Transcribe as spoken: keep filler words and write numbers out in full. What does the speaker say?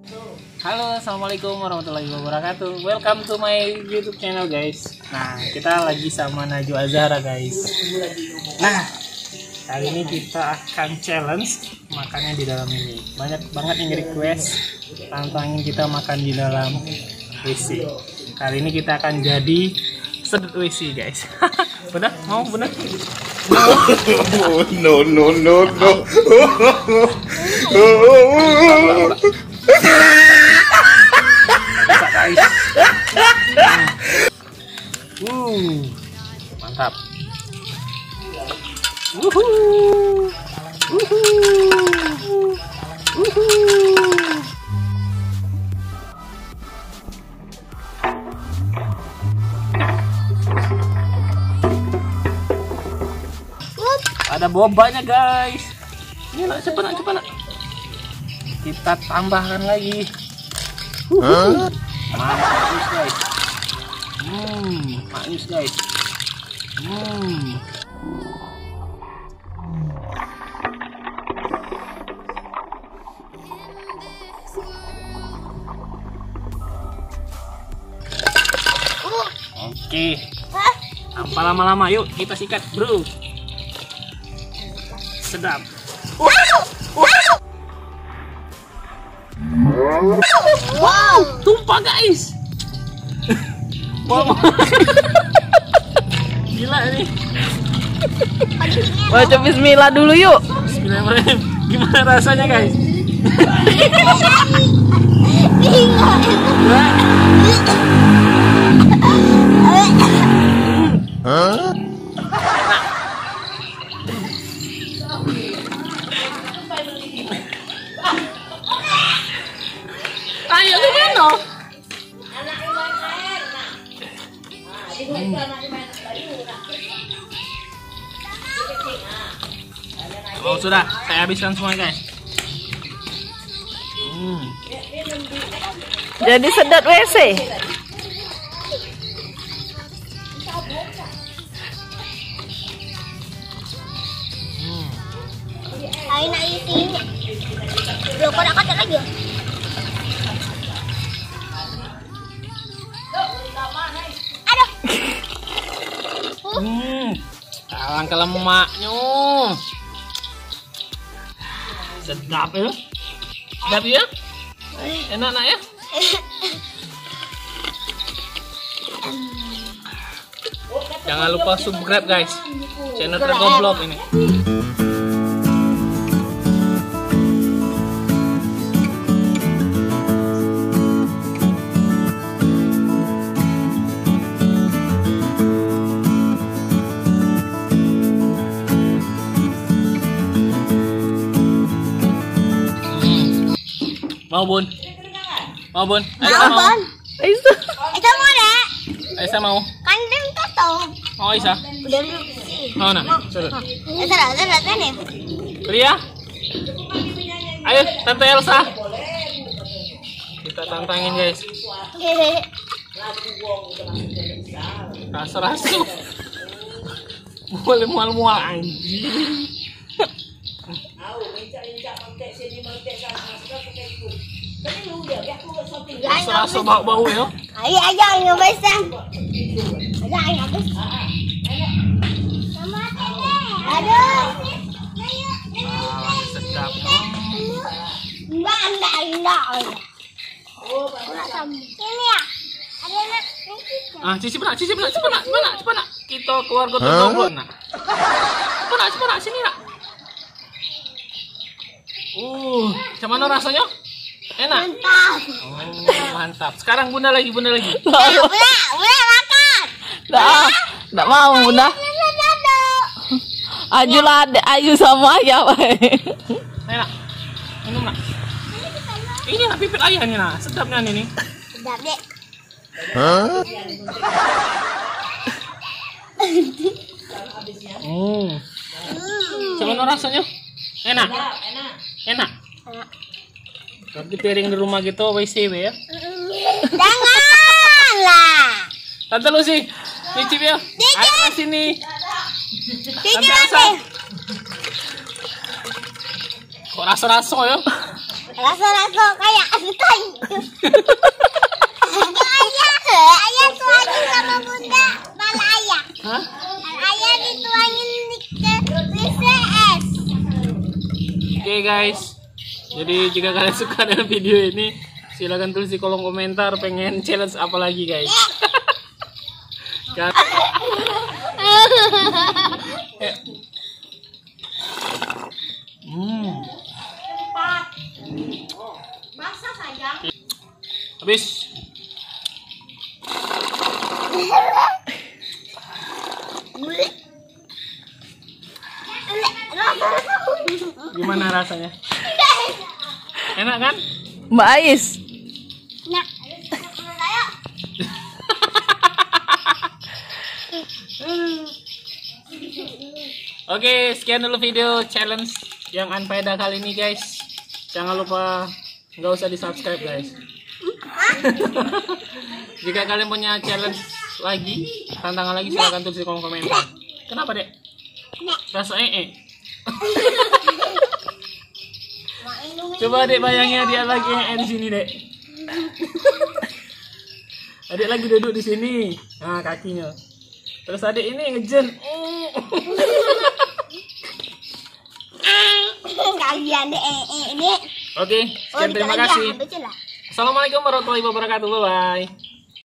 Halo, assalamualaikum warahmatullahi wabarakatuh. Welcome to my YouTube channel, guys. Nah, kita lagi sama Najwa Azhara, guys. Nah, kali ini kita akan challenge makannya di dalam ini. Banyak banget yang request tantangin kita makan di dalam W C. Kali ini kita akan jadi sedot W C, guys. Bener? Mau bener? No no no no. Bisa, guys. Uh, mantap. Wuhuu. Wuhuu. Wuhuu. Ada bobanya, guys. Ini nak cepat nak cepat nak. Kita tambahkan lagi. Huh? Manis, guys. Hmm, manis, guys. Hmm. Oke. Tanpa lama-lama, yuk kita sikat, bro. Sedap. Wow, tumpah, guys. Wow. Gila ini. Baca bismillah dulu yuk. Bismillahirrahmanirrahim. Gimana rasanya, guys? Hah? Ayo gimana? Oh sudah, saya habiskan semua, guys. Hmm. Jadi sedot W C. Hmm. Ayo nak isi. Lo kau nak kacang aja. Aduh. Hmm. Alangkah lemaknya. Sedap ya. Sedap ya. Enak nak ya. Jangan lupa subscribe, guys. Channel Tergoblok ini. Mau bun? Mau bun? Aisyah mau? Aisyah. Aisyah mau dah. Aisyah mau? Kan dia kata. Mau Aisyah? Udah dulu. Mau nak? Sudah. Aisyah dah, Aisyah dah ni. Ria? Ayo, Tante Elsa. Kita tantangin, guys. Rasa-rasa. Boleh mual-mual anjing. Rasa-rasa bau-bau ya. Ayo aja yang besar. Aja yang besar. Aduh. Ah, sedap. Enggak, enggak, enggak. Ini ya. Ada nak. Ah, cicip nak, cicip nak, cepat nak, cepat nak, cepat nak. Kita keluarga Tergoblok nak. Cepat nak, cepat nak, sini nak. Uh, macam mana rasanya? Enak? Mantap. Oh, mantap. Sekarang bunda lagi, bunda lagi. Boleh, boleh makan. Dah, tak mau bunda. Aju lah, Ayu sama ayah. Enak. Minum nak. Ini nak pipit ayah ni nak. Sedapnya ni ni. Sedap dek. Hah? Hmm. Macam mana rasanya? Enak. Enak. Tapi piring di rumah gitu W C ya. Janganlah. Tante Lucy, cicip ya. Ayo ke sini. Cicip Tante Elsa. nanti. Kok rasa-rasa ya? Rasa-rasa kayak adutai. guys. Jadi jika kalian suka dengan video ini, silahkan tulis di kolom komentar pengen challenge apa lagi guys. Kan? Hmm. Masa saja. Habis. Gimana rasanya? Enak kan? Mbak Ais. Nah, ayo. Oke, sekian dulu video challenge yang unfaedah kali ini guys. Jangan lupa nggak usah di subscribe guys. Jika kalian punya challenge lagi, tantangan lagi, silahkan tulis di kolom komentar. Kenapa dek? Rasa ee. Coba dek bayangin dia lagi ee di sini dek. Adik lagi duduk di sini, nah kakinya. Terus adik ini ngejen. Kalian deh ini. Oke, sekian terima kasih. Assalamualaikum warahmatullahi wabarakatuh. Bye bye.